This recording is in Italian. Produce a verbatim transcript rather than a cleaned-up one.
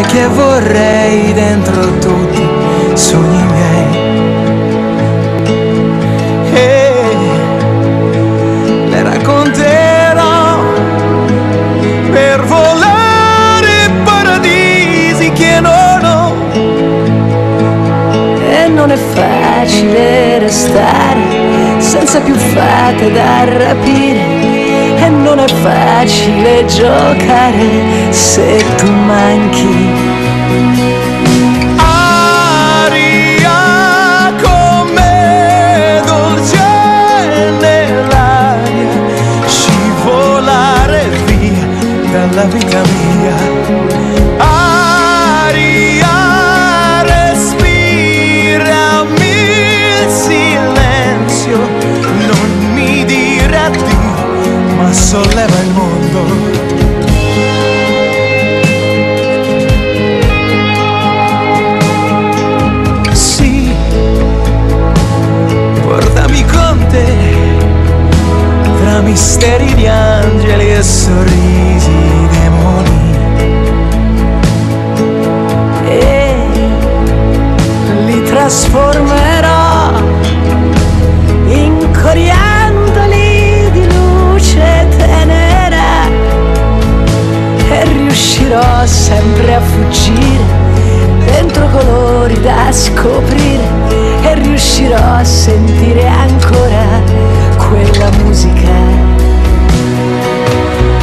che vorrei dentro tutti i sogni miei. E le racconterò per volare paradisi che non ho. E non è facile restare senza più fate da rapire. E non è facile giocare se tu manchi. Aria come dolce nell'aria, scivolare via dalla vita mia. Aria, respirami il silenzio, non mi dire addio, ma solleva il mondo. Sì, portami con te, tra misteri di angeli e sorrisi di demoni. E li trasformerò in coriandoli di luce tenera. E riuscirò sempre a fuggire dentro colori da scoprire. E riuscirò a sentire ancora quella musica